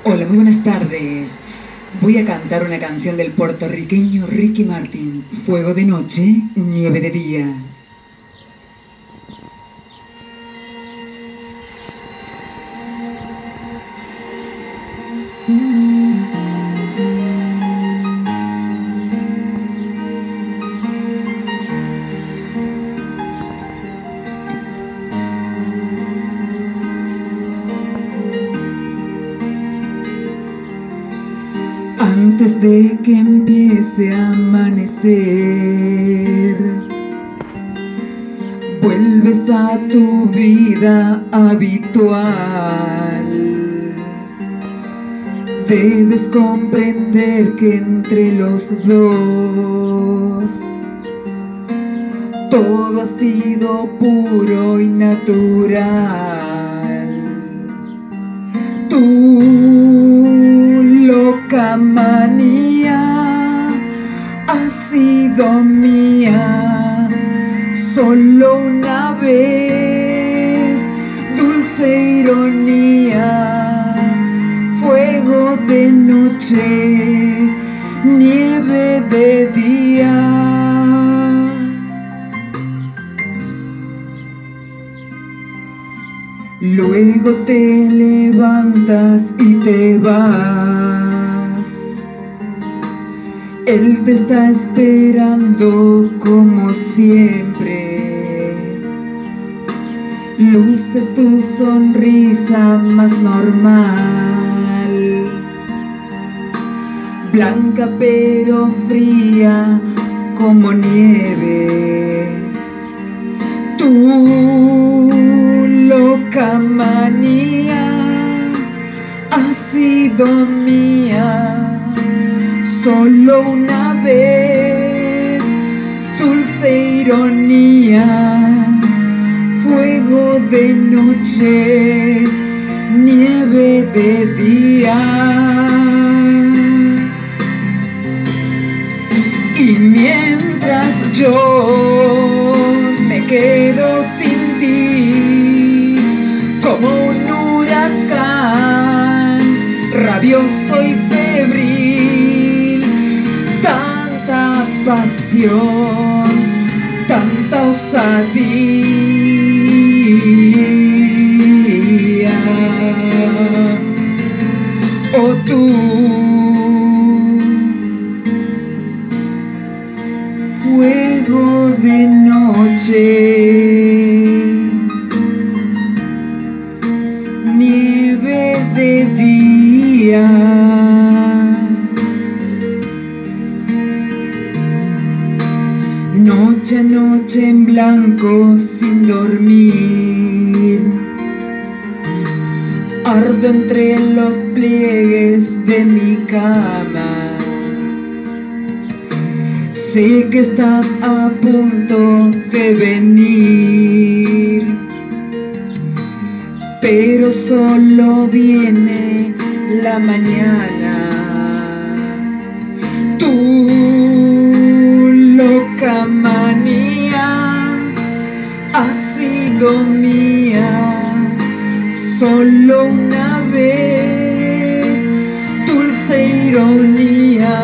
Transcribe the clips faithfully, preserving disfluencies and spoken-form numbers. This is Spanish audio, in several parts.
Hola, muy buenas tardes. Voy a cantar una canción del puertorriqueño Ricky Martin. Fuego de noche, nieve de día. Antes de que empiece a amanecer, vuelves a tu vida habitual. Debes comprender que entre los dos todo ha sido puro y natural. Tu loca manía ha sido mía solo una vez, dulce ironía, fuego de noche, nieve de día. Luego te levantas y te vas. Él te está esperando como siempre. Luces tu sonrisa más normal, blanca pero fría como nieve. Tu loca manía ha sido mía solo una vez, dulce ironía, fuego de noche, nieve de día. Y mientras yo me quedo sin ti, como un huracán, rabioso y febril, tanta pasión, tanta osadía. Oh, tú, fuego de noche, nieve de día. Noche a noche en blanco sin dormir, ardo entre los pliegues de mi cama. Sé que estás a punto de venir, pero solo viene la mañana. Tu loca manía ha sido mía solo una vez, dulce ironía,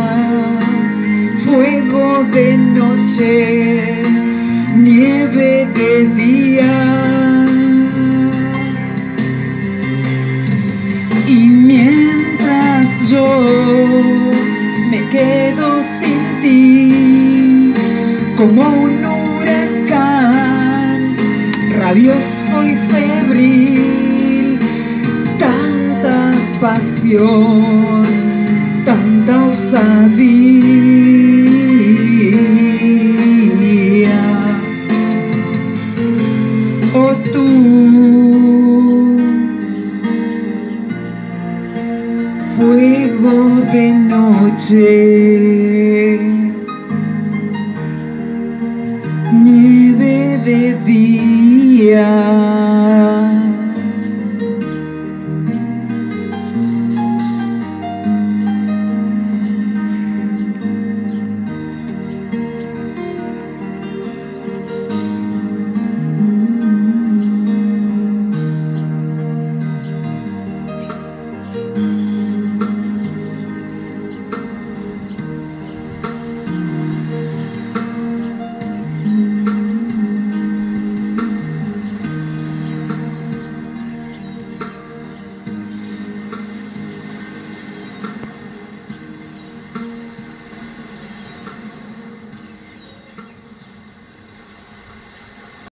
fuego de noche, nieve de día. Y mientras yo me quedo sin ti, como un huracán, rabioso y febril, tanta pasión, tanta osadía. Oh, tú, fuego de noche.